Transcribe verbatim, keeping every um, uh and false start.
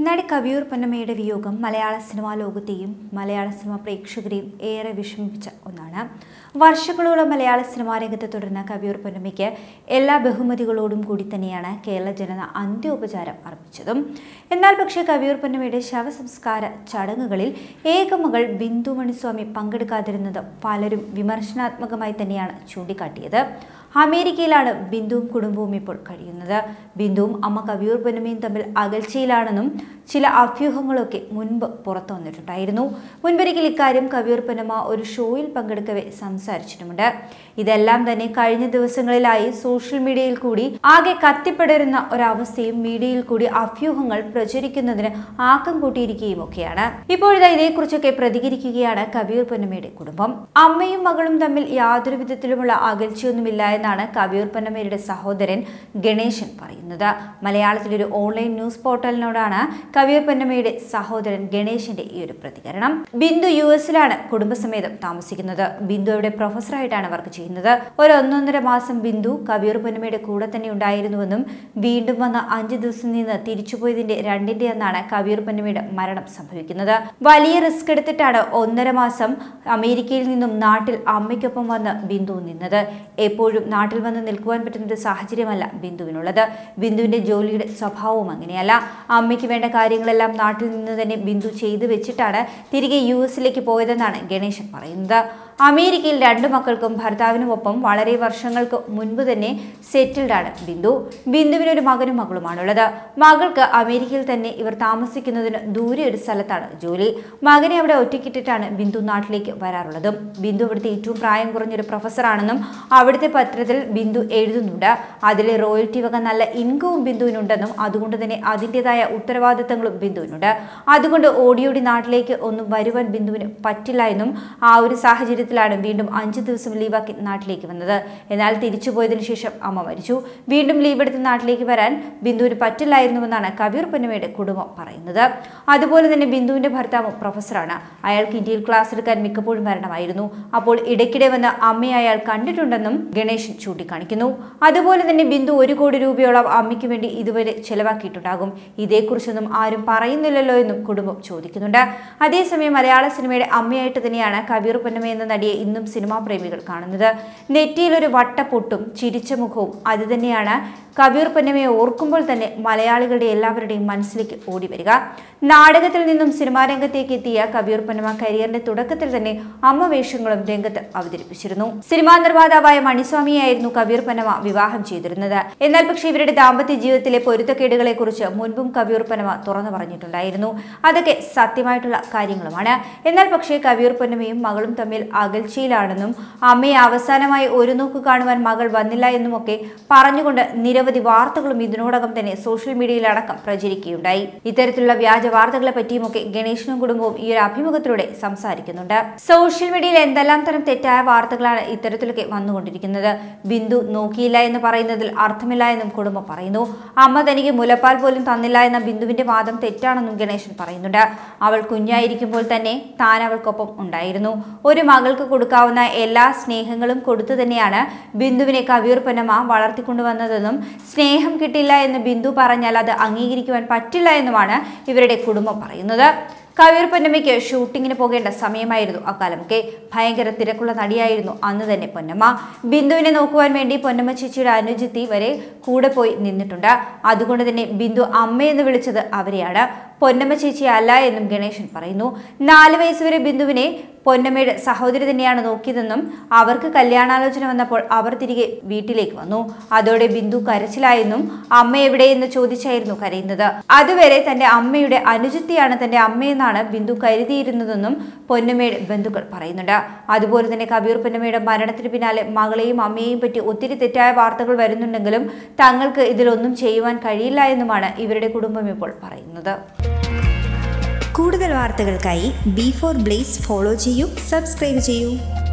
നടി കവിയൂർ പൊന്നമ്മയുടെ വിയോഗം മലയാള സിനിമാ ലോകത്തെയും മലയാള സിനിമാ പ്രേക്ഷകരെയും ഏറെ വിഷമിപ്പിച്ച ഒന്നാണ്. വർഷങ്ങളോളം മലയാള സിനിമാ രംഗത്ത് തുടർന്ന കവിയൂർ പൊന്നമ്മയ്ക്ക് എല്ലാ ബഹുമതികളോടും കൂടി തന്നെയാണ് കേരള ജനത അന്ത്യോപചാരം അർപ്പിച്ചതും. എന്നാൽ പക്ഷേ കവിയൂർ പൊന്നമ്മയുടെ ശവസംസ്കാര ചടങ്ങുകളിൽ ഏകമകൾ ബിന്ദു മണിസ്വാമി പങ്കെടുക്കാതിരുന്നത് പലരും വിമർശനാത്മകമായി തന്നെയാണ് ചൂണ്ടിക്കാട്ടിയത്. അമേരിക്കയിലാണ് ബിന്ദുവും കുടുംബവും ഇപ്പോൾ കഴിയുന്നത്. ബിന്ദുവും അമ്മ കവിയൂർ പൊന്നമ്മയും തമ്മിൽ അകൽച്ചയിലാണെന്നും ചില അഭ്യൂഹങ്ങളൊക്കെ മുൻപ് പുറത്തു വന്നിട്ടുണ്ടായിരുന്നു. മുൻപൊരിക്കൽ ഇക്കാര്യം കവിയൂർ പൊന്നമ്മ ഒരു ഷോയിൽ പങ്കെടുക്കവെ സംസാരിച്ചിട്ടുമുണ്ട്. ഇതെല്ലാം തന്നെ കഴിഞ്ഞ ദിവസങ്ങളിലായി സോഷ്യൽ മീഡിയയിൽ കൂടി ആകെ കത്തിപ്പടരുന്ന ഒരവസ്ഥയും മീഡിയയിൽ കൂടി അഭ്യൂഹങ്ങൾ പ്രചരിക്കുന്നതിന് ആക്കം കൂട്ടിയിരിക്കുകയും ഒക്കെയാണ്. ഇപ്പോഴിതാ ഇതേക്കുറിച്ചൊക്കെ പ്രതികരിക്കുകയാണ് കവിയൂർ പൊന്നമ്മയുടെ കുടുംബം. അമ്മയും മകളും തമ്മിൽ യാതൊരു വിധത്തിലുമുള്ള അകൽച്ചയൊന്നുമില്ല എന്നാണ് കവിയൂർ പൊന്നമ്മയുടെ സഹോദരൻ ഗണേശൻ പറയുന്നത്. മലയാളത്തിലൊരു ഓൺലൈൻ ന്യൂസ് പോർട്ടലിനോടാണ് കവിയൂർ പൊന്നമ്മയുടെ സഹോദരൻ ഗണേശന്റെ ഈ ഒരു പ്രതികരണം. ബിന്ദു യു എസിലാണ് കുടുംബസമേതം താമസിക്കുന്നത്. ബിന്ദു അവിടെ പ്രൊഫസറായിട്ടാണ് വർക്ക് ചെയ്യുന്നത്. ഒരു ഒന്നൊന്നര മാസം ബിന്ദു കവിയൂർ പൊന്നമ്മയുടെ കൂടെ തന്നെ ഉണ്ടായിരുന്നുവെന്നും വീണ്ടും വന്ന അഞ്ചു ദിവസം നിന്ന് തിരിച്ചുപോയതിന്റെ രണ്ടിന്റെ അന്നാണ് കവിയൂർ പൊന്നമ്മയുടെ മരണം സംഭവിക്കുന്നത്. വലിയ റിസ്ക് എടുത്തിട്ടാണ് ഒന്നര മാസം അമേരിക്കയിൽ നിന്നും നാട്ടിൽ അമ്മയ്ക്കൊപ്പം വന്ന് ബിന്ദു നിന്നത്. എപ്പോഴും നാട്ടിൽ വന്ന് നിൽക്കുവാൻ പറ്റുന്ന ഒരു സാഹചര്യമല്ല ബിന്ദുവിനുള്ളത്. ബിന്ദുവിന്റെ ജോലിയുടെ സ്വഭാവവും അങ്ങനെയല്ല. അമ്മയ്ക്ക് വേണ്ട കാര്യങ്ങളെല്ലാം നാട്ടിൽ നിന്ന് തന്നെ ബിന്ദു ചെയ്തു വെച്ചിട്ടാണ് തിരികെ യു എസിലേക്ക് പോയതെന്നാണ് ഗണേശൻ പറയുന്നത്. അമേരിക്കയിൽ രണ്ടു മക്കൾക്കും ഭർത്താവിനുമൊപ്പം വളരെ വർഷങ്ങൾക്ക് മുൻപ് തന്നെ സെറ്റിൽഡ് ആണ് ബിന്ദു. ബിന്ദുവിനൊരു മകനും മകളുമാണുള്ളത്. മകൾക്ക് അമേരിക്കയിൽ തന്നെ ഇവർ താമസിക്കുന്നതിന് ദൂരെ ഒരു സ്ഥലത്താണ് ജോലി. മകനെ അവിടെ ഒറ്റയ്ക്കിട്ടിട്ടാണ് ബിന്ദു നാട്ടിലേക്ക് വരാറുള്ളതും. ബിന്ദു അവിടുത്തെ ഏറ്റവും പ്രായം കുറഞ്ഞൊരു പ്രൊഫസറാണെന്നും അവിടുത്തെ പത്രത്തിൽ ബിന്ദു എഴുതുന്നുണ്ട്. അതിലെ റോയൽറ്റി വക നല്ല ഇൻകവും ബിന്ദുവിനുണ്ടെന്നും അതുകൊണ്ട് തന്നെ അതിൻ്റെതായ ഉത്തരവാദിത്തങ്ങളും ബിന്ദുവിനുണ്ട്. അതുകൊണ്ട് ഓടിയോടി നാട്ടിലേക്ക് ഒന്നും വരുവാൻ ബിന്ദുവിന് പറ്റില്ല എന്നും ആ ഒരു സാഹചര്യത്തിൽ ാണ് വീണ്ടും അഞ്ചു ദിവസം ലീവാക്കി നാട്ടിലേക്ക് വന്നത്. എന്നാൽ തിരിച്ചു പോയതിനു ശേഷം അമ്മ മരിച്ചു. വീണ്ടും ലീവ് എടുത്ത് നാട്ടിലേക്ക് വരാൻ ബിന്ദുവിന് പറ്റില്ലായിരുന്നുവെന്നാണ് കവിയൂർ പൊന്നമ്മയുടെ കുടുംബം പറയുന്നത്. അതുപോലെ തന്നെ ബിന്ദുവിന്റെ ഭർത്താവും പ്രൊഫസറാണ്. അയാൾക്ക് ഇന്ത്യയിൽ ക്ലാസ് എടുക്കാൻ മിക്കപ്പോഴും വരണമായിരുന്നു. അപ്പോൾ ഇടയ്ക്കിടെ വന്ന് അമ്മയെ അയാൾ കണ്ടിട്ടുണ്ടെന്നും ഗണേശൻ ചൂണ്ടിക്കാണിക്കുന്നു. അതുപോലെ തന്നെ ബിന്ദു ഒരു കോടി രൂപയോളം അമ്മയ്ക്ക് വേണ്ടി ഇതുവരെ ചെലവാക്കിയിട്ടുണ്ടാകും. ഇതേക്കുറിച്ചൊന്നും ആരും പറയുന്നില്ലല്ലോ എന്നും കുടുംബം ചോദിക്കുന്നുണ്ട്. അതേസമയം മലയാള സിനിമയുടെ അമ്മയായിട്ട് തന്നെയാണ് കവിയൂർ പൊന്നമ്മ എന്ന നടിയെ ഇന്നും സിനിമാ പ്രേമികൾ കാണുന്നത്. നെറ്റിയിലൊരു വട്ടപ്പൊട്ടും ചിരിച്ച മുഖവും അത് തന്നെയാണ് കവിയൂർ പൊന്നമ്മയെ ഓർക്കുമ്പോൾ തന്നെ മലയാളികളുടെ എല്ലാവരുടെയും മനസ്സിലേക്ക് ഓടി വരിക. നാടകത്തിൽ നിന്നും സിനിമാ രംഗത്തേക്ക് എത്തിയ കവിയൂർ പൊന്നമ്മ കരിയറിന്റെ തുടക്കത്തിൽ തന്നെ അമ്മ വേഷങ്ങളും രംഗത്ത് അവതരിപ്പിച്ചിരുന്നു. സിനിമാ നിർമ്മാതാവായ മണിസ്വാമിയായിരുന്നു കവിയൂർ പൊന്നമ്മ വിവാഹം ചെയ്തിരുന്നത്. എന്നാൽ പക്ഷേ ഇവരുടെ ദാമ്പത്യ ജീവിതത്തിലെ പൊരുത്തക്കേടുകളെ കുറിച്ച് മുൻപും കവിയൂർ പൊന്നമ്മ തുറന്നു പറഞ്ഞിട്ടുണ്ടായിരുന്നു. അതൊക്കെ സത്യമായിട്ടുള്ള കാര്യങ്ങളുമാണ്. എന്നാൽ പക്ഷേ കവിയൂർ പൊന്നമ്മയും മകളും തമ്മിൽ അകൽച്ചയിലാണെന്നും അമ്മയെ അവസാനമായി ഒരു നോക്ക് കാണുവാൻ മകൾ വന്നില്ല എന്നുമൊക്കെ പറഞ്ഞുകൊണ്ട് നിരവധി വാർത്തകളും ഇതിനോടകം തന്നെ സോഷ്യൽ മീഡിയയിലടക്കം പ്രചരിക്കുകയുണ്ടായി. ഇത്തരത്തിലുള്ള വ്യാജ വാർത്തകളെ പറ്റിയുമൊക്കെ ഗണേശനും കുടുംബവും ഈ ഒരു അഭിമുഖത്തിലൂടെ സംസാരിക്കുന്നുണ്ട്. സോഷ്യൽ മീഡിയയിൽ എന്തെല്ലാം തരം തെറ്റായ വാർത്തകളാണ് ഇത്തരത്തിലൊക്കെ വന്നുകൊണ്ടിരിക്കുന്നത്. ബിന്ദു നോക്കിയില്ല എന്ന് പറയുന്നതിൽ അർത്ഥമില്ല എന്നും കുടുംബം പറയുന്നു. അമ്മ തനിക്ക് മുലപ്പാൽ പോലും തന്നില്ല എന്ന ബിന്ദുവിന്റെ വാദം തെറ്റാണെന്നും ഗണേശൻ പറയുന്നുണ്ട്. അവൾ കുഞ്ഞായിരിക്കുമ്പോൾ തന്നെ താൻ അവൾക്കൊപ്പം ഉണ്ടായിരുന്നു. ഒരു മകൾക്ക് കൊടുക്കാവുന്ന എല്ലാ സ്നേഹങ്ങളും കൊടുത്തു തന്നെയാണ് ബിന്ദുവിനെ കവിയൂർ പൊന്നമ്മ വളർത്തിക്കൊണ്ടുവന്നതെന്നും സ്നേഹം കിട്ടില്ല എന്ന് ബിന്ദു പറഞ്ഞാൽ അത് അംഗീകരിക്കുവാൻ പറ്റില്ല എന്നുമാണ് ഇവരുടെ കുടുംബം പറയുന്നത്. കവിയൂർ പൊന്നമ്മയ്ക്ക് ഷൂട്ടിങ്ങിന് പോകേണ്ട സമയമായിരുന്നു അക്കാലമൊക്കെ. ഭയങ്കര തിരക്കുള്ള നടിയായിരുന്നു അന്ന് തന്നെ പൊന്നമ്മ. ബിന്ദുവിനെ നോക്കുവാൻ വേണ്ടി പൊന്നമ്മ ചേച്ചിയുടെ അനുജത്തി വരെ കൂടെ പോയി നിന്നിട്ടുണ്ട്. അതുകൊണ്ട് തന്നെ ബിന്ദു അമ്മയെന്ന് വിളിച്ചത് അവരെയാണ്, പൊന്നമ്മ ചേച്ചി അല്ല എന്നും ഗണേശൻ പറയുന്നു. നാല് വയസ്സുവരെ ബിന്ദുവിനെ പൊന്നമ്മയുടെ സഹോദരി തന്നെയാണ് നോക്കിയതെന്നും അവർക്ക് കല്യാണാലോചന വന്നപ്പോൾ അവർ തിരികെ വീട്ടിലേക്ക് വന്നു. അതോടെ ബിന്ദു കരച്ചിലായെന്നും അമ്മ എവിടെയെന്ന് ചോദിച്ചായിരുന്നു കരയുന്നത്. അതുവരെ തന്റെ അമ്മയുടെ അനുജത്തിയാണ് തന്റെ അമ്മയെന്നാണ് ബിന്ദു കരുതിയിരുന്നതെന്നും പൊന്നമ്മയുടെ ബന്ധുക്കൾ പറയുന്നുണ്ട്. അതുപോലെ തന്നെ കവിയൂർ പൊന്നമ്മയുടെ മരണത്തിന് പിന്നാലെ മകളെയും അമ്മയെയും പറ്റി ഒത്തിരി തെറ്റായ വാർത്തകൾ വരുന്നുണ്ടെങ്കിലും തങ്ങൾക്ക് ഇതിലൊന്നും ചെയ്യുവാൻ കഴിയില്ല എന്നുമാണ് ഇവരുടെ കുടുംബം ഇപ്പോൾ പറയുന്നത്. കൂടുതൽ വാർത്തകൾക്കായി ബി ഫോർ ബ്ലേസ് ഫോളോ ചെയ്യൂ, സബ്സ്ക്രൈബ് ചെയ്യൂ.